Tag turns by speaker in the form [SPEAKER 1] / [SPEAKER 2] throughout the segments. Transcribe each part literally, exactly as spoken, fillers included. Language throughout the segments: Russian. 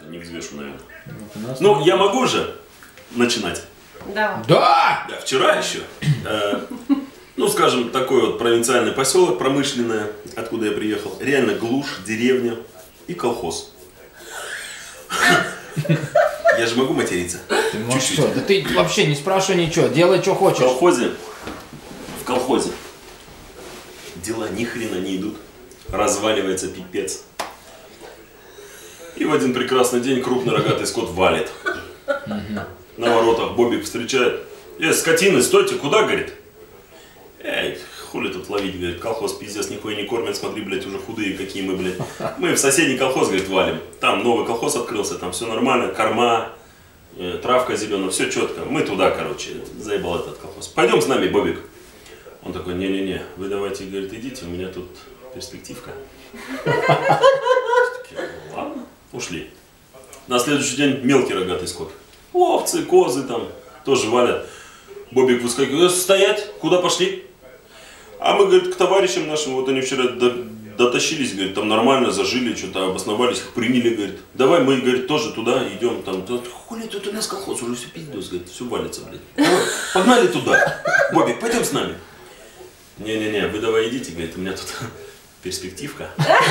[SPEAKER 1] что-то не взвешу, наверное.
[SPEAKER 2] Вот
[SPEAKER 1] ну, я могу же начинать?
[SPEAKER 3] Да.
[SPEAKER 2] Да!
[SPEAKER 1] Да, вчера еще. Э, ну, скажем, такой вот провинциальный поселок, промышленный, откуда я приехал. Реально глушь, деревня и колхоз. Я же могу материться?
[SPEAKER 2] Ты можешь что? Да ты вообще не спрашивай ничего, делай, что хочешь.
[SPEAKER 1] В колхозе, в колхозе дела ни хрена не идут. Разваливается пипец. И в один прекрасный день крупный рогатый скот валит. На воротах Бобик встречает. Эй, скотины, стойте, куда, говорит? Эй, хули тут ловить, говорит, колхоз пиздец, нихуя не кормят, смотри, блядь, уже худые какие мы, блядь. Мы в соседний колхоз, говорит, валим. Там новый колхоз открылся, там все нормально, корма, э, травка зеленая, все четко. Мы туда, короче, заебал этот колхоз. Пойдем с нами, Бобик. Он такой, не-не-не, вы давайте, говорит, идите, у меня тут перспективка. Ладно, ушли. На следующий день мелкий рогатый скот. Овцы, козы там тоже валят. Бобик выскакивает, стоять, куда пошли? А мы, говорит, к товарищам нашим, вот они вчера дотащились, говорит, там нормально зажили, что-то обосновались, их приняли, говорит. Давай мы, говорит, тоже туда идем, там, хули тут у нас колхоз, уже все пиздец, говорит, все валится, блядь. Давай, погнали туда. Бобик, пойдем с нами. Не-не-не, вы давай идите, говорит, у меня тут перспективка.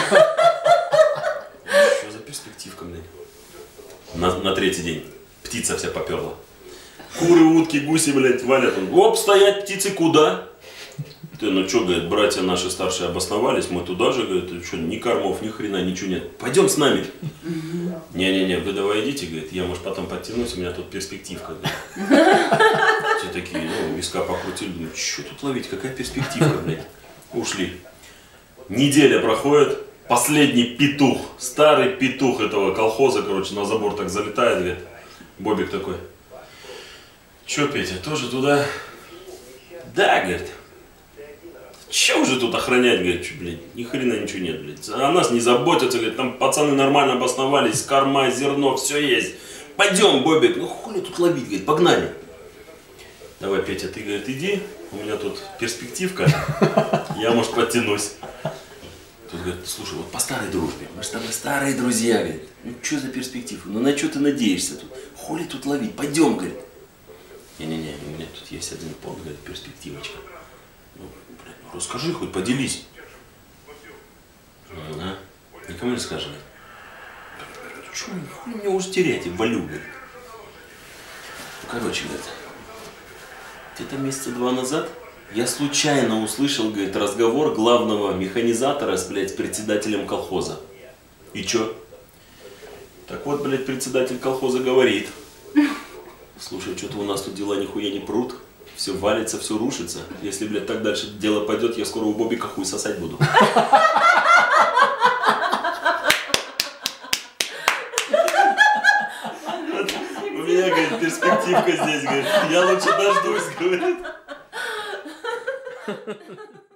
[SPEAKER 1] Что за перспективка, блядь? На, на третий день птица вся поперла. Куры, утки, гуси, блядь, валят. Оп, стоять, птицы, куда? Ты, ну что, говорит, братья наши старшие обосновались, мы туда же, говорит, что, ни кормов, ни хрена, ничего нет. Пойдем с нами. Не-не-не, вы давай идите, говорит, я, может, потом подтянусь, у меня тут перспективка. Все такие, ну, виска покрутили, думают, что тут ловить, какая перспективка, блядь. Ушли. Неделя проходит, последний петух, старый петух этого колхоза, короче, на забор так залетает, говорит. Бобик такой, че, Петя, тоже туда? Да, говорит. Че уже тут охранять, говорит, что, блядь, ни хрена ничего нет, блядь. О нас не заботятся, говорит, там пацаны нормально обосновались, корма, зерно, все есть. Пойдем, Бобик, ну хули тут ловить, говорит, погнали. Давай, Петя, ты, говорит, иди, у меня тут перспективка, я, может, подтянусь. Тут говорит, слушай, вот по старой дружбе, мы с тобой старые друзья, говорит, ну что за перспектива, ну на что ты надеешься тут, хули тут ловить, пойдем, говорит. Не-не-не, у меня тут есть один план, говорит, перспективочка. Ну, блядь, ну расскажи хоть, поделись. А? Никому не скажи. Что мне уже терять, я валю, говорит. Ну, короче, говорит, где-то месяца два назад я случайно услышал, говорит, разговор главного механизатора с, блядь, председателем колхоза. И чё? Так вот, блядь, председатель колхоза говорит. Слушай, что-то у нас тут дела нихуя не прут. Все валится, все рушится. Если, блядь, так дальше дело пойдет, я скоро у Бобика хуй сосать буду. У меня, говорит, перспективка здесь, говорит. Я лучше дождусь, говорит.